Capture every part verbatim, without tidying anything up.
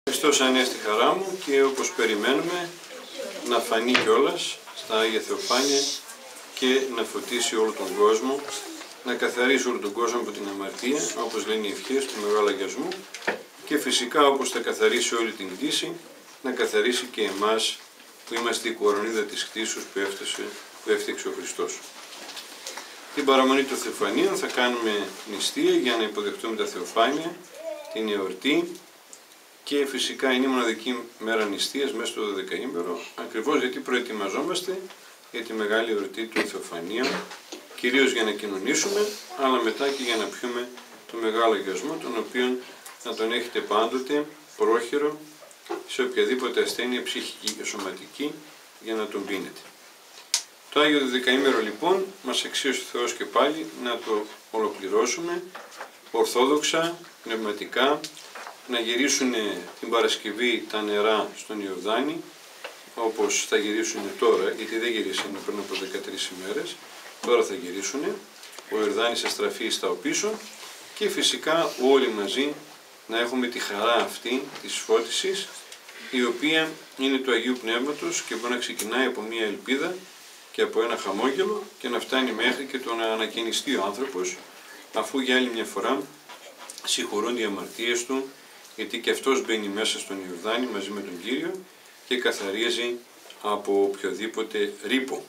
Χριστός Ανέστη χαρά μου και όπως περιμένουμε να φανεί κιόλας στα Άγια Θεοφάνεια και να φωτίσει όλο τον κόσμο, να καθαρίσει όλο τον κόσμο από την αμαρτία, όπως λένε οι ευχές του Μεγάλου Αγιασμού, και φυσικά όπως θα καθαρίσει όλη την κτήση, να καθαρίσει και εμάς που είμαστε η κορονίδα της κτήσεως που, έφτασε, που έφτιαξε ο Χριστός. Την παραμονή των Θεοφανίων θα κάνουμε νηστεία για να υποδεχτούμε τα Θεοφάνεια, την εορτή, και φυσικά είναι η μοναδική μέρα νηστείας μέσα στο δωδεκαήμερο, ακριβώς γιατί προετοιμαζόμαστε για τη μεγάλη εορτή των Θεοφανίων, κυρίως για να κοινωνήσουμε, αλλά μετά και για να πιούμε το Μεγάλο Αγιασμό, τον οποίο να τον έχετε πάντοτε πρόχειρο σε οποιαδήποτε ασθένεια ψυχική και σωματική, για να τον πίνετε. Το Άγιο Δωδεκαήμερο λοιπόν μας αξίωσε ο Θεός και πάλι να το ολοκληρώσουμε ορθόδοξα, πνευματικά, να γυρίσουν την Παρασκευή τα νερά στον Ιορδάνη, όπως θα γυρίσουν τώρα, γιατί δεν γυρίσανε πριν από δεκατρείς ημέρες, τώρα θα γυρίσουν, ο Ιορδάνης θα στραφεί στα οπίσω, και φυσικά όλοι μαζί να έχουμε τη χαρά αυτή της φώτισης, η οποία είναι του Αγίου Πνεύματος και μπορεί να ξεκινάει από μια ελπίδα και από ένα χαμόγελο και να φτάνει μέχρι και το να ανακαινιστεί ο άνθρωπος, αφού για άλλη μια φορά συγχωρούνται οι αμαρτίες του, γιατί και αυτός μπαίνει μέσα στον Ιορδάνη μαζί με τον Κύριο και καθαρίζει από οποιοδήποτε ρήπο.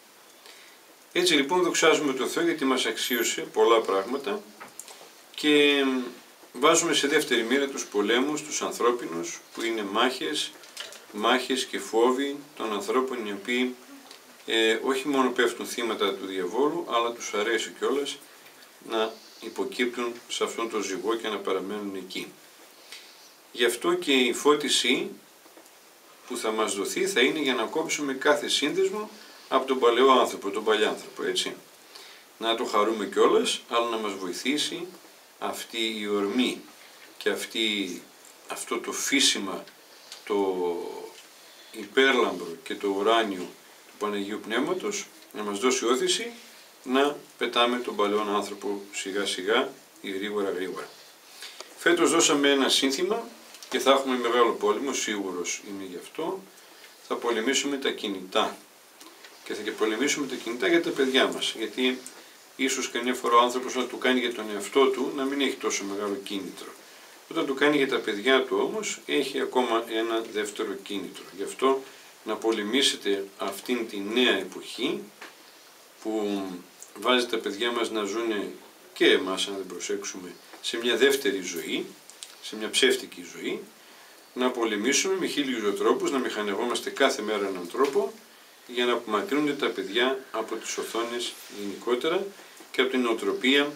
Έτσι λοιπόν δοξάζουμε τον Θεό γιατί μας αξίωσε πολλά πράγματα και βάζουμε σε δεύτερη μοίρα τους πολέμους, τους ανθρώπινους, που είναι μάχες, μάχες και φόβοι των ανθρώπων, οι οποίοι ε, όχι μόνο πέφτουν θύματα του διαβόλου, αλλά τους αρέσει κιόλας να υποκύπτουν σε αυτόν τον ζυγό και να παραμένουν εκεί. Γι' αυτό και η φώτιση που θα μας δοθεί θα είναι για να κόψουμε κάθε σύνδεσμο από τον παλαιό άνθρωπο, τον παλιάνθρωπο, έτσι. Να το χαρούμε κιόλας, αλλά να μας βοηθήσει αυτή η ορμή και αυτή, αυτό το φύσιμα, το υπέρλαμπρο και το ουράνιο του Παναγίου Πνεύματος, να μας δώσει όθηση να πετάμε τον παλαιόν άνθρωπο σιγά σιγά ή γρήγορα γρήγορα. Φέτος δώσαμε ένα σύνθημα και θα έχουμε μεγάλο πόλεμο, σίγουρος είμαι γι' αυτό. Θα πολεμήσουμε τα κινητά και θα και πολεμήσουμε τα κινητά για τα παιδιά μας, γιατί ίσως καμιά φορά ο άνθρωπος να του κάνει για τον εαυτό του να μην έχει τόσο μεγάλο κίνητρο. Όταν του κάνει για τα παιδιά του όμως έχει ακόμα ένα δεύτερο κίνητρο. Γι' αυτό να πολεμήσετε αυτήν τη νέα εποχή που βάζει τα παιδιά μας να ζουν, και εμάς αν δεν προσέξουμε, σε μια δεύτερη ζωή, σε μια ψεύτικη ζωή, να πολεμήσουμε με χίλιους τρόπους, να μηχανευόμαστε κάθε μέρα έναν τρόπο για να απομακρύνονται τα παιδιά από τις οθόνες γενικότερα και από την νοοτροπία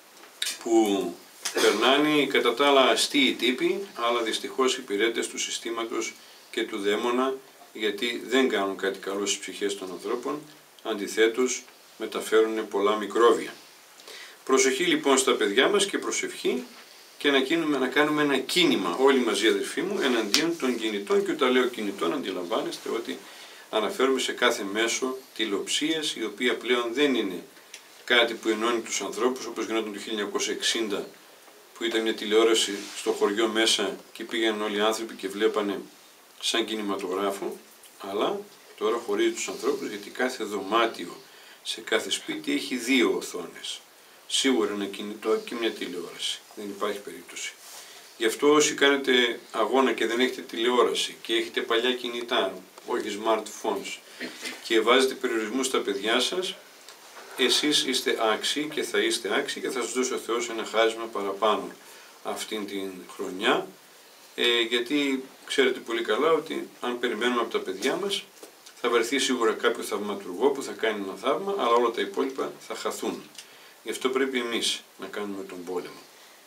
που περνάνε κατά τα άλλα αστείοι τύποι, αλλά δυστυχώς υπηρέτες του συστήματος και του δαίμονα, γιατί δεν κάνουν κάτι καλό στις ψυχές των ανθρώπων, αντιθέτως μεταφέρουν πολλά μικρόβια. Προσοχή λοιπόν στα παιδιά μας και προσευχή, και να, κίνουμε, να κάνουμε ένα κίνημα όλοι μαζί αδερφοί μου εναντίον των κινητών, και όταν λέω κινητών αντιλαμβάνεστε ότι αναφέρουμε σε κάθε μέσο τηλεοψίας, η οποία πλέον δεν είναι κάτι που ενώνει τους ανθρώπους όπως γινόταν το χίλια εννιακόσια εξήντα, που ήταν μια τηλεόραση στο χωριό μέσα και πήγαιναν όλοι οι άνθρωποι και βλέπανε σαν κινηματογράφο, αλλά τώρα χωρίζει τους ανθρώπους, γιατί κάθε δωμάτιο σε κάθε σπίτι έχει δύο οθόνες. Σίγουρα ένα κινητό και μια τηλεόραση. Δεν υπάρχει περίπτωση. Γι' αυτό όσοι κάνετε αγώνα και δεν έχετε τηλεόραση και έχετε παλιά κινητά, όχι smartphones, και βάζετε περιορισμούς στα παιδιά σας, εσείς είστε άξιοι και θα είστε άξιοι και θα σας δώσει ο Θεός ένα χάρισμα παραπάνω αυτήν την χρονιά, ε, γιατί ξέρετε πολύ καλά ότι αν περιμένουμε από τα παιδιά μας θα βρεθεί σίγουρα κάποιο θαυματουργό που θα κάνει ένα θαύμα, αλλά όλα τα υπόλοιπα θα χαθούν. Γι' αυτό πρέπει εμείς να κάνουμε τον πόλεμο.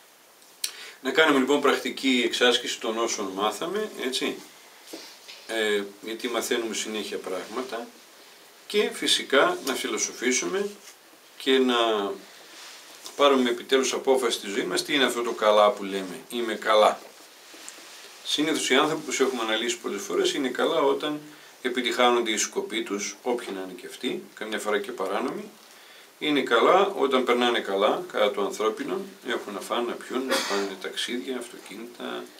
Να κάνουμε λοιπόν πρακτική εξάσκηση των όσων μάθαμε, έτσι, ε, γιατί μαθαίνουμε συνέχεια πράγματα, και φυσικά να φιλοσοφήσουμε και να πάρουμε επιτέλους απόφαση στη ζωή μας τι είναι αυτό το καλά που λέμε, είμαι καλά. Συνήθως οι άνθρωποι που έχουμε αναλύσει πολλές φορές είναι καλά όταν επιτυχάνονται οι σκοποί τους, όποιοι να είναι και αυτοί, καμιά φορά και παράνομοι. Είναι καλά όταν περνάνε καλά κατά το ανθρώπινο, έχουν να φάνε, να πιούν, να πάνε ταξίδια, αυτοκίνητα,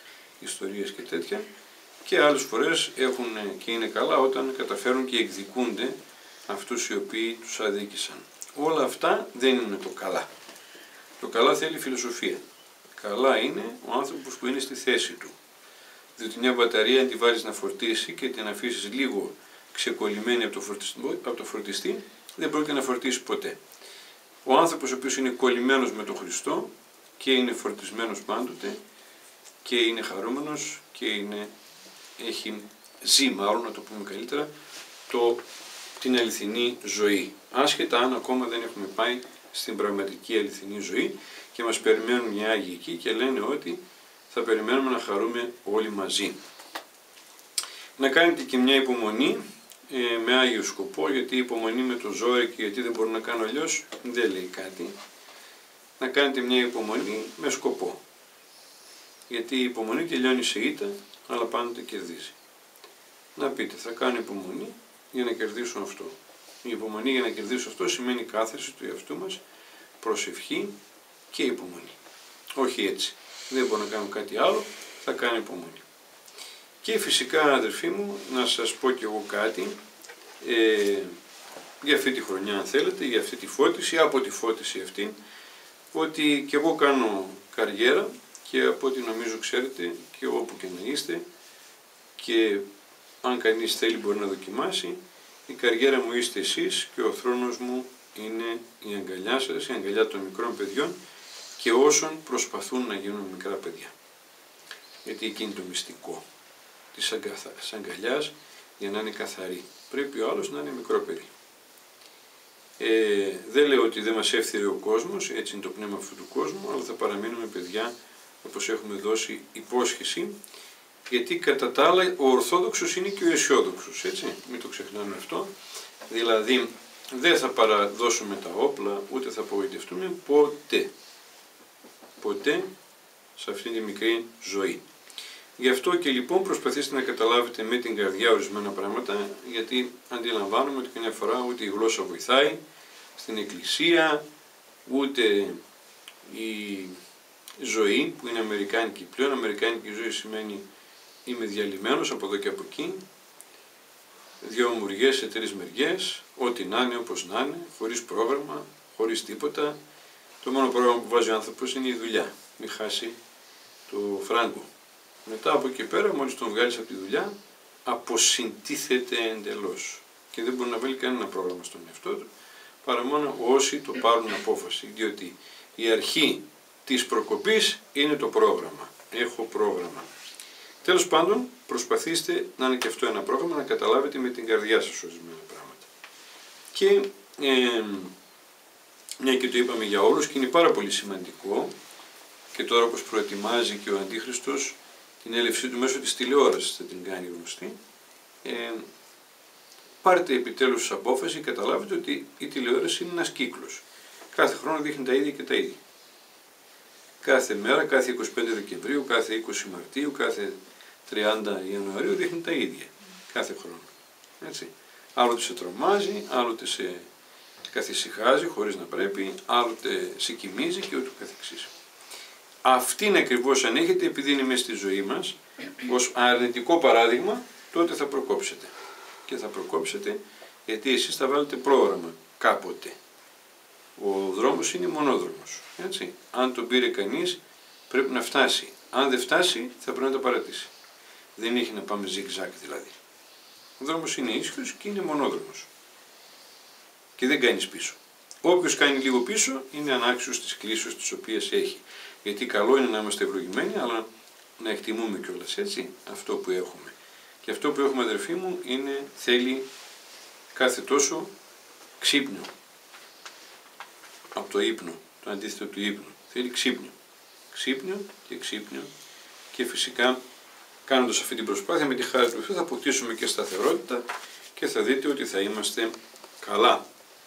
ιστορίες και τέτοια, και άλλες φορές έχουν και είναι καλά όταν καταφέρουν και εκδικούνται αυτούς οι οποίοι τους αδίκησαν. Όλα αυτά δεν είναι το καλά. Το καλά θέλει φιλοσοφία. Καλά είναι ο άνθρωπος που είναι στη θέση του. Διότι μια μπαταρία αν τη βάλεις να φορτίσει και την αφήσεις λίγο ξεκολλημένη από το, φορτιστή, από το φορτιστή, δεν πρόκειται να φορτίσει ποτέ. Ο άνθρωπος ο οποίος είναι κολλημένος με τον Χριστό και είναι φορτισμένος πάντοτε και είναι χαρούμενος και είναι, έχει ζει μάλλον, να το πούμε καλύτερα, το, την αληθινή ζωή. Άσχετα αν ακόμα δεν έχουμε πάει στην πραγματική αληθινή ζωή και μας περιμένουν μια Άγιοι εκεί και λένε ότι θα περιμένουμε να χαρούμε όλοι μαζί. Να κάνετε και μια υπομονή ε, με Άγιο σκοπό, γιατί η υπομονή με το ζόρι και γιατί δεν μπορώ να κάνω αλλιώς δεν λέει κάτι. Να κάνετε μια υπομονή με σκοπό. Γιατί η υπομονή τελειώνει σε ήττα, αλλά πάντοτε κερδίζει. Να πείτε, θα κάνω υπομονή για να κερδίσω αυτό. Η υπομονή για να κερδίσω αυτό σημαίνει κάθαρση του εαυτού μας, προσευχή και υπομονή. Όχι έτσι. Δεν μπορώ να κάνω κάτι άλλο, θα κάνω υπομονή. Και φυσικά, αδερφοί μου, να σας πω κι εγώ κάτι ε, για αυτή τη χρονιά, αν θέλετε, για αυτή τη φώτιση, από τη φώτιση αυτή, ότι κι εγώ κάνω καριέρα και από ό,τι νομίζω ξέρετε και όπου και να είστε και αν κανείς θέλει μπορεί να δοκιμάσει, η καριέρα μου είστε εσείς και ο θρόνος μου είναι η αγκαλιά σας, η αγκαλιά των μικρών παιδιών και όσων προσπαθούν να γίνουν μικρά παιδιά. Γιατί εκεί είναι το μυστικό της αγκαλιάς για να είναι καθαρή. Πρέπει ο άλλος να είναι μικρό παιδί. Ε, δεν λέω ότι δεν μας έφθειρε ο κόσμος, έτσι είναι το πνεύμα αυτού του κόσμου, αλλά θα παραμείνουμε παιδιά όπως έχουμε δώσει υπόσχεση, γιατί κατά τα άλλα ο Ορθόδοξος είναι και ο αισιόδοξος, έτσι, μην το ξεχνάμε αυτό. Δηλαδή δεν θα παραδώσουμε τα όπλα, ούτε θα απογοητευτούμε ποτέ. Ποτέ σε αυτήν τη μικρή ζωή. Γι' αυτό και λοιπόν προσπαθήστε να καταλάβετε με την καρδιά ορισμένα πράγματα, γιατί αντιλαμβάνομαι ότι καμιά φορά ούτε η γλώσσα βοηθάει στην εκκλησία, ούτε η ζωή που είναι αμερικάνικη πλέον. Αμερικάνικη ζωή σημαίνει είμαι διαλυμένος από εδώ και από εκεί, δύο μουριές σε τρεις μεριές, ό,τι να είναι, όπως να είναι, χωρίς πρόγραμμα, χωρίς τίποτα. Το μόνο πρόγραμμα που βάζει ο άνθρωπος είναι η δουλειά, μην χάσει το φράγκο. Μετά από εκεί πέρα, μόλις τον βγάλεις από τη δουλειά, αποσυντίθεται εντελώς και δεν μπορεί να βάλει κανένα πρόγραμμα στον εαυτό του, παρά μόνο όσοι το πάρουν απόφαση, διότι η αρχή της προκοπής είναι το πρόγραμμα. Έχω πρόγραμμα. Τέλος πάντων, προσπαθήστε να είναι και αυτό ένα πρόγραμμα, να καταλάβετε με την καρδιά σας ορισμένα πράγματα. Και ε, μια και το είπαμε για όλους και είναι πάρα πολύ σημαντικό και τώρα όπως προετοιμάζει και ο Αντίχριστος την έλευσή του μέσω της τηλεόρασης θα την κάνει γνωστή, ε, πάρτε επιτέλους της απόφαση και καταλάβετε ότι η τηλεόραση είναι ένας κύκλος. Κάθε χρόνο δείχνει τα ίδια και τα ίδια. Κάθε μέρα, κάθε είκοσι πέντε Δεκεμβρίου, κάθε είκοσι Μαρτίου, κάθε τριάντα Ιανουαρίου δείχνει τα ίδια. Κάθε χρόνο. Έτσι. Άλλοτε σε τρομάζει, άλλοτε σε καθησυχάζει χωρίς να πρέπει, άλλοτε σε κοιμίζει και ούτω καθεξής. Αυτήν ακριβώς αν έχετε, επειδή είναι μέσα στη ζωή μας, ως αρνητικό παράδειγμα, τότε θα προκόψετε. Και θα προκόψετε γιατί εσείς θα βάλετε πρόγραμμα κάποτε. Ο δρόμος είναι μονόδρομος. Έτσι. Αν τον πήρε κανείς πρέπει να φτάσει. Αν δεν φτάσει θα πρέπει να το παρατήσει. Δεν έχει να πάμε ζιγ-ζακ δηλαδή. Ο δρόμος είναι ίσιος και είναι μονόδρομος. Και δεν κάνεις πίσω. Όποιος κάνει λίγο πίσω είναι ανάξιος της κλίσεως τις οποίες έχει. Γιατί καλό είναι να είμαστε ευλογημένοι, αλλά να εκτιμούμε κιόλας έτσι αυτό που έχουμε. Και αυτό που έχουμε, αδερφοί μου, είναι, θέλει κάθε τόσο ξύπνιο. Από το ύπνο, το αντίθετο του ύπνου. Θέλει ξύπνιο. Ξύπνιο και ξύπνιο. Και φυσικά κάνοντας αυτή την προσπάθεια με τη χάρη του Θεού θα αποκτήσουμε και σταθερότητα και θα δείτε ότι θα είμαστε καλά.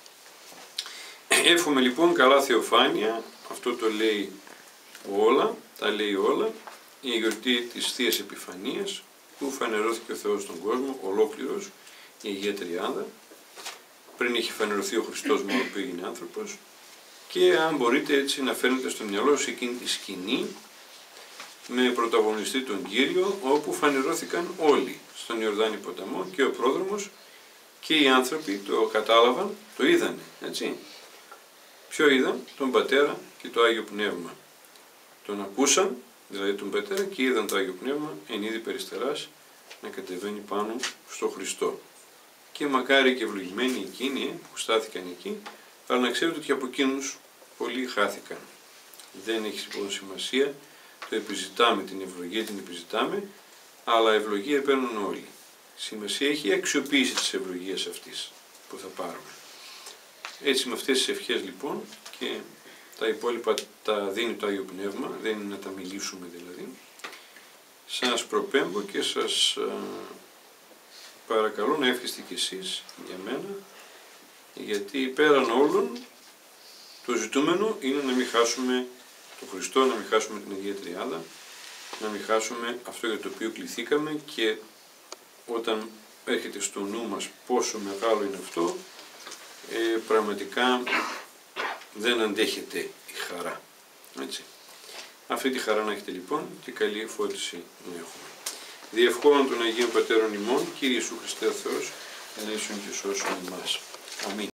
Εύχομαι λοιπόν καλά θεοφάνεια, αυτό το λέει όλα, τα λέει όλα, η γιορτή της Θείας Επιφανίας που φανερώθηκε ο Θεός στον κόσμο, ολόκληρος, η Αγία Τριάδα, πριν είχε φανερωθεί ο Χριστός μόνο που έγινε άνθρωπος, και αν μπορείτε έτσι να φέρνετε στο μυαλό σας εκείνη τη σκηνή με πρωταγωνιστή τον Κύριο, όπου φανερώθηκαν όλοι στον Ιορδάνη ποταμό και ο πρόδρομος και οι άνθρωποι το κατάλαβαν, το είδανε, έτσι. Ποιο είδαν? Τον Πατέρα και το Άγιο Πνεύμα. Τον ακούσαν, δηλαδή τον Πατέρα, και είδαν το Άγιο Πνεύμα εν είδη περιστεράς να κατεβαίνει πάνω στο Χριστό. Και μακάρι και ευλογημένοι εκείνοι που στάθηκαν εκεί, αλλά να ξέρετε ότι από εκείνους πολλοί χάθηκαν. Δεν έχει λοιπόν σημασία, το επιζητάμε, την ευλογία την επιζητάμε, αλλά ευλογία παίρνουν όλοι. Σημασία έχει η αξιοποίηση της ευλογίας αυτής που θα πάρουμε. Έτσι με αυτές τις ευχές λοιπόν, και τα υπόλοιπα τα δίνει το Άγιο Πνεύμα, δεν είναι να τα μιλήσουμε δηλαδή, σας προπέμπω και σας α, παρακαλώ να εύχεστε κι εσείς για μένα, γιατί πέραν όλων το ζητούμενο είναι να μην χάσουμε τον Χριστό, να μην χάσουμε την Αγία Τριάδα, να μην χάσουμε αυτό για το οποίο κληθήκαμε, και όταν έρχεται στο νου μας πόσο μεγάλο είναι αυτό, ε, πραγματικά δεν αντέχεται η χαρά. Έτσι. Αυτή τη χαρά να έχετε λοιπόν και καλή φώτιση να έχουμε. Διευχών των Αγίων Πατέρων ημών, Κύριε Ιησού Χριστέ ο Θεός, ελέησον και σώσον εμάς. Αμήν.